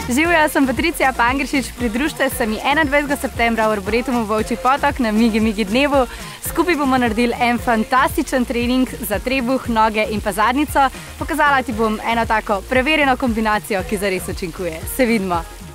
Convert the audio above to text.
Živjo, sem Patricija Pangeršič, pridružite se mi 21. septembra v Arboretumu Volčji potok na Migi dnevu. Skupaj bomo naredili en fantastičen trening za trebuh, noge in pa zadnjico. Pokazala ti bom eno tako preverjeno kombinacijo, ki zares učinkuje. Se vidimo!